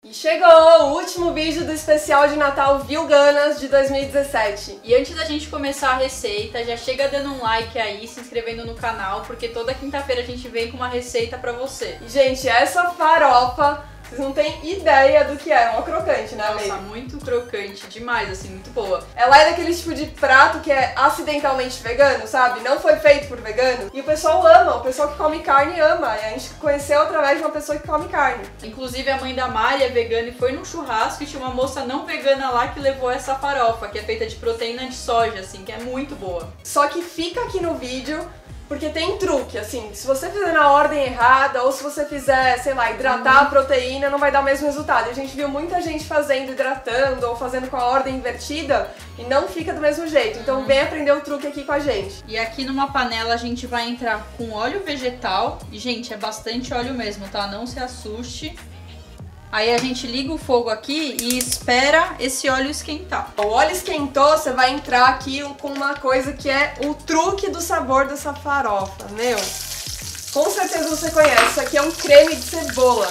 E chegou o último vídeo do especial de Natal Vilganas de 2017. E antes da gente começar a receita, já chega dando um like aí, se inscrevendo no canal, porque toda quinta-feira a gente vem com uma receita pra você. E, gente, essa farofa, vocês não têm ideia do que é uma crocante, né, amiga? Nossa, muito crocante, demais, assim, muito boa. Ela é daquele tipo de prato que é acidentalmente vegano, sabe? Não foi feito por vegano. E o pessoal ama, o pessoal que come carne ama. E a gente conheceu através de uma pessoa que come carne. Inclusive a mãe da Mari é vegana e foi num churrasco e tinha uma moça não vegana lá que levou essa farofa, que é feita de proteína de soja, assim, que é muito boa. Só que fica aqui no vídeo, porque tem truque, assim, se você fizer na ordem errada ou se você fizer, sei lá, hidratar a proteína, não vai dar o mesmo resultado. E a gente viu muita gente fazendo hidratando ou fazendo com a ordem invertida e não fica do mesmo jeito. Então vem aprender o truque aqui com a gente. E aqui numa panela a gente vai entrar com óleo vegetal. E, gente, é bastante óleo mesmo, tá? Não se assuste. Aí a gente liga o fogo aqui e espera esse óleo esquentar. O óleo esquentou, você vai entrar aqui com uma coisa que é o truque do sabor dessa farofa, meu. Com certeza você conhece, isso aqui é um creme de cebola.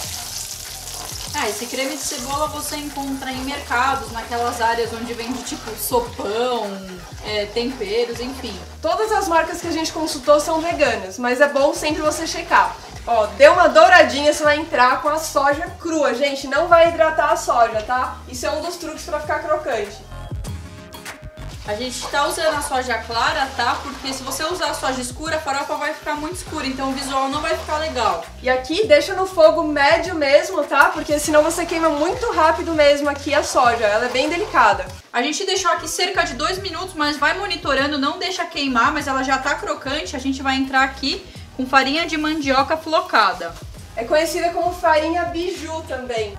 Esse creme de cebola você encontra em mercados, naquelas áreas onde vende tipo sopão, temperos, enfim. Todas as marcas que a gente consultou são veganas, mas é bom sempre você checar. Ó, deu uma douradinha, você vai entrar com a soja crua. Gente, não vai hidratar a soja, tá? Isso é um dos truques pra ficar crocante. A gente tá usando a soja clara, tá? Porque se você usar a soja escura, a farofa vai ficar muito escura, então o visual não vai ficar legal. E aqui deixa no fogo médio mesmo, tá? Porque senão você queima muito rápido mesmo aqui a soja, ela é bem delicada. A gente deixou aqui cerca de 2 minutos, mas vai monitorando, não deixa queimar, mas ela já tá crocante. A gente vai entrar aqui com farinha de mandioca flocada. É conhecida como farinha biju também.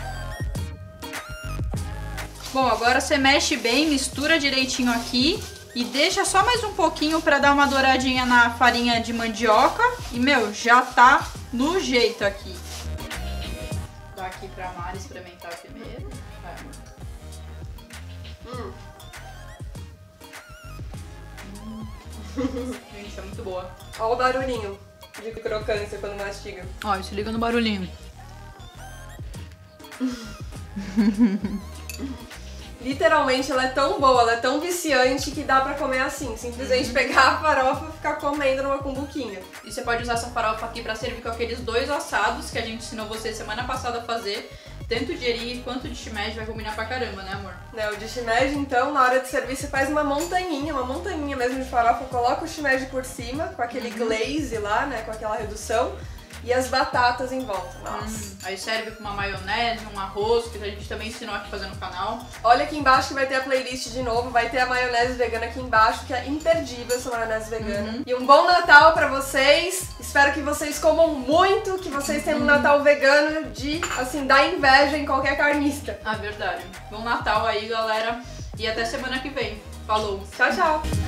Bom, agora você mexe bem, mistura direitinho aqui e deixa só mais um pouquinho pra dar uma douradinha na farinha de mandioca. E, meu, já tá no jeito aqui. Vou dar aqui pra Mari experimentar primeiro. Vai, Gente, é muito boa. Olha o barulhinho de crocância quando mastiga. Ó, se liga no barulhinho. Literalmente ela é tão boa, ela é tão viciante que dá pra comer assim. Simplesmente pegar a farofa e ficar comendo numa cumbuquinha. E você pode usar essa farofa aqui pra servir com aqueles 2 assados que a gente ensinou você semana passada a fazer. Tanto de eri quanto de shimeji vai combinar pra caramba, né, amor? O de shimeji, então, na hora de servir, você faz uma montanhinha mesmo de farofa, coloca o shimeji por cima, com aquele glaze lá, né, com aquela redução, e as batatas em volta. Nossa. Aí serve com uma maionese, um arroz, que a gente também ensinou aqui fazer no canal. Olha aqui embaixo que vai ter a playlist de novo, vai ter a maionese vegana aqui embaixo, que é imperdível essa maionese vegana. E um bom Natal pra vocês, espero que vocês comam muito, que vocês tenham um Natal vegano de, assim, dar inveja em qualquer carnista. Ah, verdade. Bom Natal aí, galera, e até semana que vem. Falou! Tchau, tchau!